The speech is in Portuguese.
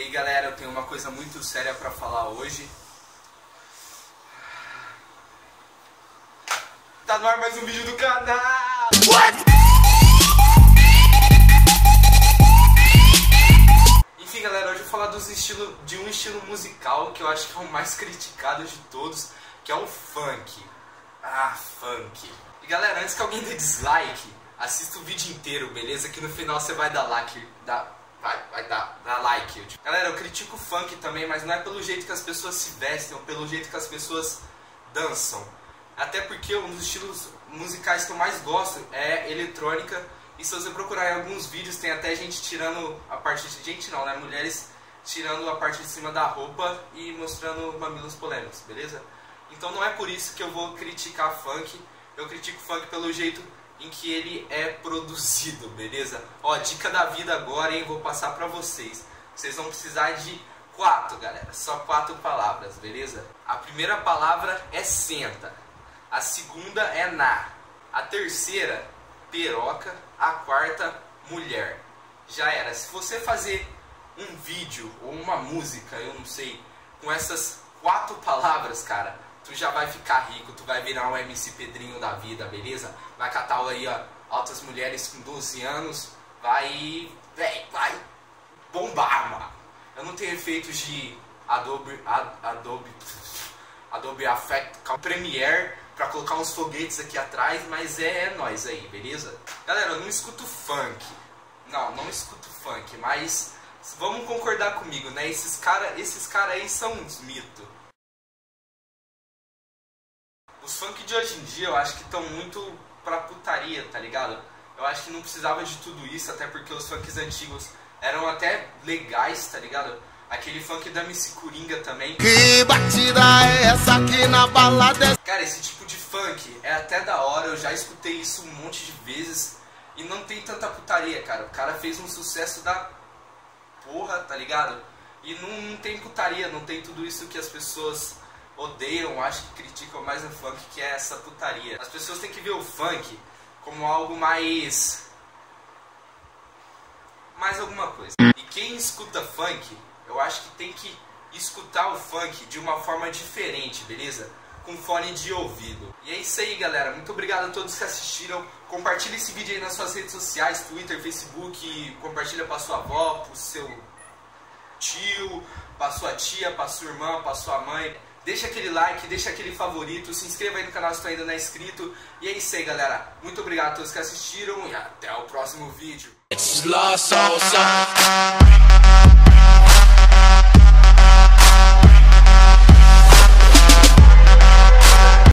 aí galera, eu tenho uma coisa muito séria pra falar hoje. Tá no ar mais um vídeo do canal! What? Enfim galera, hoje eu vou falar de um estilo musical que eu acho que é o mais criticado de todos, que é o funk. Ah, funk. E galera, antes que alguém dê dislike, assista o vídeo inteiro, beleza? Que no final você vai dar like, vai dar like. Galera, eu critico o funk também, mas não é pelo jeito que as pessoas se vestem ou pelo jeito que as pessoas dançam. Até porque um dos estilos musicais que eu mais gosto é eletrônica. E se você procurar em alguns vídeos, tem até gente tirando a parte de... Gente não, né? Mulheres tirando a parte de cima da roupa e mostrando mamilos polêmicos, beleza? Então não é por isso que eu vou criticar funk. Eu critico funk pelo jeito em que ele é produzido, beleza? Ó, dica da vida agora, hein? Vou passar pra vocês. Vocês vão precisar de 4, galera. Só 4 palavras, beleza? A primeira palavra é senta. A segunda é na. A terceira, peroca. A quarta, mulher. Já era. Se você fazer um vídeo ou uma música, eu não sei, com essas 4 palavras, cara, tu já vai ficar rico, tu vai virar um MC Pedrinho da vida, beleza? Vai catar aí, ó, altas mulheres com 12 anos, vai bombar, mano. Eu não tenho efeitos de Adobe After Premiere pra colocar uns foguetes aqui atrás, mas é nóis aí, beleza? Galera, eu não escuto funk. Não escuto funk, mas vamos concordar comigo, né? Esses cara aí são uns mitos. Os funk de hoje em dia eu acho que estão muito pra putaria, tá ligado? Eu acho que não precisava de tudo isso, até porque os funks antigos eram até legais, tá ligado? Aquele funk da MC Coringa também. Que batida é essa aqui na balada? Cara, esse tipo de funk é até da hora, eu já escutei isso um monte de vezes. E não tem tanta putaria, cara. O cara fez um sucesso da porra, tá ligado? E não tem putaria, não tem tudo isso que as pessoas odeiam, acho que criticam mais no funk, que é essa putaria. As pessoas têm que ver o funk como algo mais alguma coisa. E quem escuta funk, eu acho que tem que escutar o funk de uma forma diferente, beleza? Com fone de ouvido. E é isso aí, galera. Muito obrigado a todos que assistiram. Compartilha esse vídeo aí nas suas redes sociais, Twitter, Facebook. Compartilha pra sua avó, pro seu tio, pra sua tia, pra sua irmã, pra sua mãe. Deixa aquele like, deixa aquele favorito. Se inscreva aí no canal se tu ainda não é inscrito. E é isso aí, galera. Muito obrigado a todos que assistiram e até o próximo vídeo.